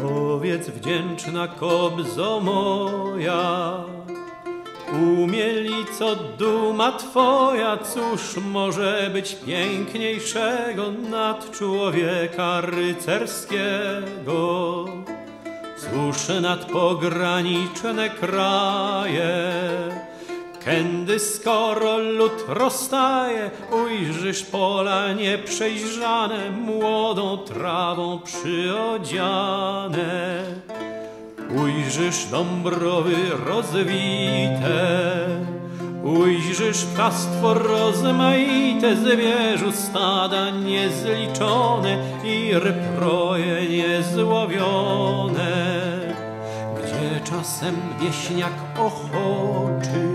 Powiedz, wdzięczna kobzo moja, umielico duma twoja, cóż może być piękniejszego nad człowieka rycerskiego? Cóż nad pograniczne kraje, kędy skoro lud rozstaje, ujrzysz pola nieprzejrzane, młodą trawą przyodziane. Ujrzysz dąbrowy rozwite, ujrzysz ptactwo rozmaite, zwierzu stada niezliczone i ryproje niezłowione. Gdzie czasem wieśniak ochoczy,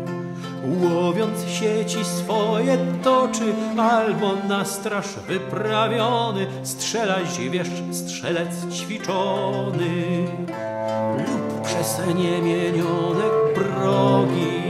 łowiąc sieci swoje toczy, albo na straż wyprawiony strzela zwierz strzelec ćwiczony, lub przez niemienione progi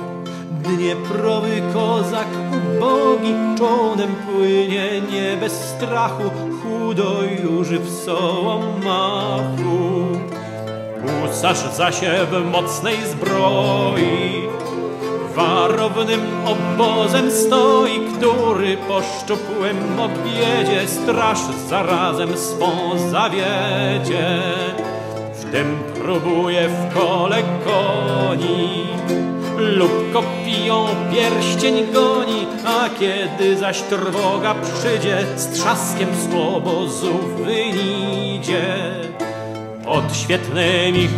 Dnieprowy kozak ubogi czołem płynie nie bez strachu, chudo juży w sołomachu. Husarz zaś w mocnej zbroi warownym obozem stoi, który po szczupłym objedzie straż zarazem swą zawiedzie. Wtem próbuje w kole koni lub kopiją pierścień goni, a kiedy zaś trwoga przyjdzie, z trzaskiem z obozu wynidzie. Pod świetnymi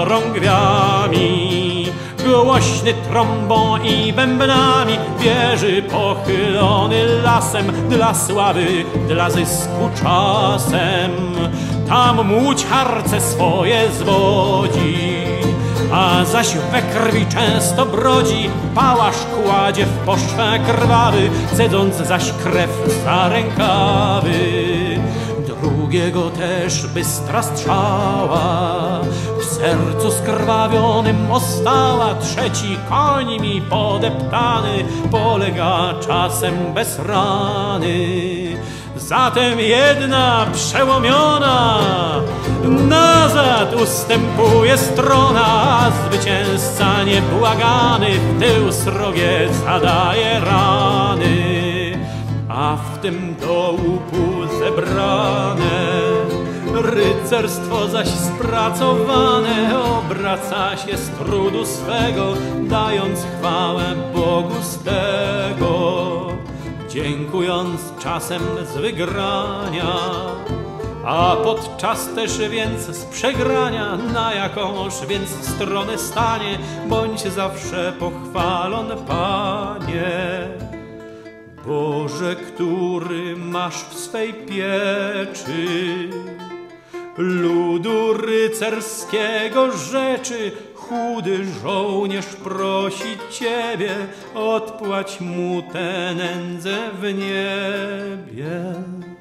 chorągwiami, głośny trąbą i bębnami, wieży pochylony lasem, dla sławy, dla zysku czasem. Tam łódź harce swoje zwodzi, a zaś we krwi często brodzi, pałasz kładzie w poszwę krwawy, cedząc zaś krew za rękawy. Drugiego też bystra strzała w sercu skrwawionym ostała, trzeci końmi podeptany polega czasem bez rany. Zatem jedna przełomiona nazad ustępuje strona, a zwycięzca niebłagany w tył srogie zadaje rany. A w tym do łupu zebrane rycerstwo zaś spracowane obraca się z trudu swego, dając chwałę Bogu z tego, dziękując czasem z wygrania, a podczas też więc z przegrania, na jakąż więc stronę stanie, bądź zawsze pochwalon, Panie. Boże, który masz w swej pieczy ludu rycerskiego rzeczy, chudy żołnierz prosi Ciebie, odpłać mu tę nędzę w niebie.